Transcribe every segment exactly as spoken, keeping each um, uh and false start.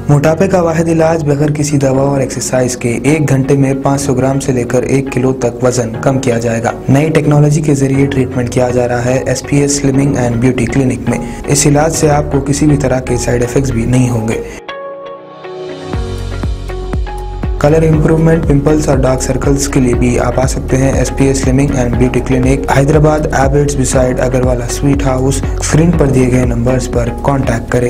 मोटापे का वाहिद इलाज बगैर किसी दवा और एक्सरसाइज के एक घंटे में पाँच सौ ग्राम से लेकर एक किलो तक वजन कम किया जाएगा। नई टेक्नोलॉजी के जरिए ट्रीटमेंट किया जा रहा है S P S slimming and beauty clinic में। इस इलाज से आपको किसी भी तरह के साइड इफेक्ट्स भी नहीं होंगे। कलर इंप्रूवमेंट, पिंपल्स और डार्क सर्कल्स के लिए भी आप आ सकते हैं S P S slimming and beauty clinic, Hyderabad, Abids beside Agarwala sweet house. Screen पर दिए गए नंबर्स पर कॉन्टैक्ट करें।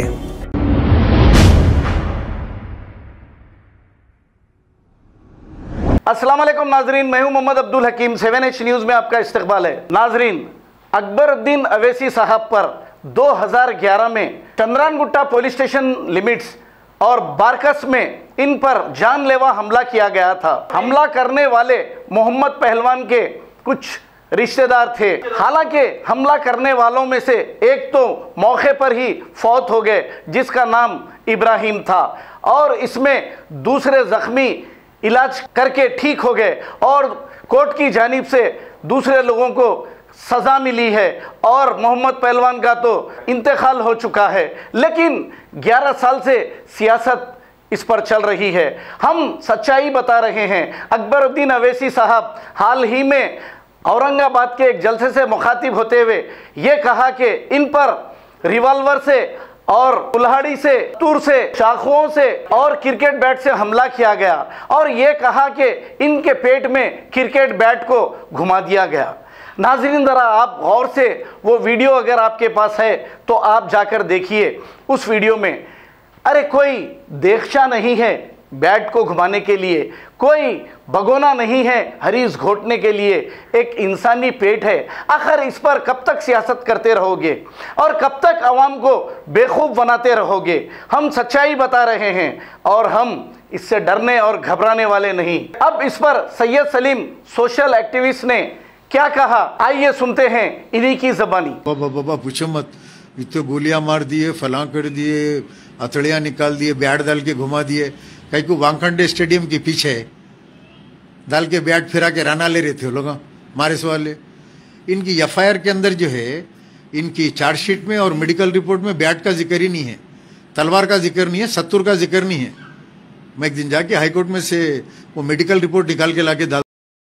अस्सलाम वालेकुम नाजरीन, मैं हूं Mohammed Abdul Hakim. Seven H news में आपका इस्तकबाल है। नाजरीन, अकबरुद्दीन अवैसी साहब पर दो हज़ार ग्यारह में चंद्रानगुट्टा पुलिस स्टेशन लिमिट्स और बारकस में इन पर जानलेवा हमला किया गया था। हमला करने वाले मोहम्मद पहलवान के कुछ रिश्तेदार थे। हालांकि हमला करने वालों में से एक तो मौके पर ही फौत हो गए, जिसका नाम इब्राहिम था, और इसमें दूसरे जख्मी इलाज करके ठीक हो गए और कोर्ट की जानिब से दूसरे लोगों को सज़ा मिली है और मोहम्मद पहलवान का तो इंतकाल हो चुका है। लेकिन ग्यारह साल से सियासत इस पर चल रही है। हम सच्चाई बता रहे हैं। अकबरुद्दीन अवैसी साहब हाल ही में औरंगाबाद के एक जलसे से मुखातिब होते हुए ये कहा कि इन पर रिवॉल्वर से और कुल्हाड़ी से, तूर से, चाकुओं से और क्रिकेट बैट से हमला किया गया, और ये कहा कि इनके पेट में क्रिकेट बैट को घुमा दिया गया। नाज़रीन, ज़रा आप गौर से वो वीडियो अगर आपके पास है तो आप जाकर देखिए। उस वीडियो में अरे कोई देगचा नहीं है बैट को घुमाने के लिए, कोई भगोना नहीं है हरीस घोटने के लिए, एक इंसानी पेट है। आखिर इस पर कब तक सियासत करते रहोगे और कब तक आवाम को बेखूब बनाते रहोगे? हम सच्चाई बता रहे हैं और हम इससे डरने और घबराने वाले नहीं। अब इस पर सैयद सलीम सोशल एक्टिविस्ट ने क्या कहा, आइए सुनते हैं इन्हीं की ज़बानी। बाबा बाबा पूछो मत, इतने गोलियां मार दिए, फलां कर दिए, हथड़ियां निकाल दिए, बैट डाल के घुमा दिए। कहीं को वानखेड़े स्टेडियम के पीछे डाल के बैट फिरा के राना ले रहे थे लोग मारिस वाले। इनकी एफ आई आर के अंदर जो है, इनकी चार्जशीट में और मेडिकल रिपोर्ट में बैट का जिक्र ही नहीं है, तलवार का जिक्र नहीं है, सत्तूर का जिक्र नहीं है। मैं एक दिन जाके हाईकोर्ट में से वो मेडिकल रिपोर्ट निकाल के लाके डाल।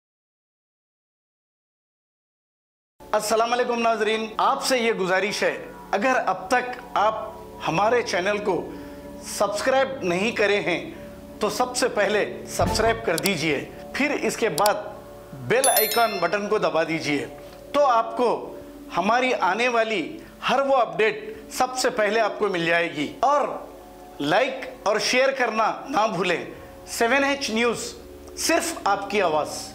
अस्सलाम वालेकुम नाजरीन, आपसे ये गुजारिश है, अगर अब तक आप हमारे चैनल को सब्सक्राइब नहीं करे हैं तो सबसे पहले सब्सक्राइब कर दीजिए, फिर इसके बाद बेल आइकन बटन को दबा दीजिए, तो आपको हमारी आने वाली हर वो अपडेट सबसे पहले आपको मिल जाएगी। और लाइक और शेयर करना ना भूलें। सेवन एच न्यूज़, सिर्फ आपकी आवाज़।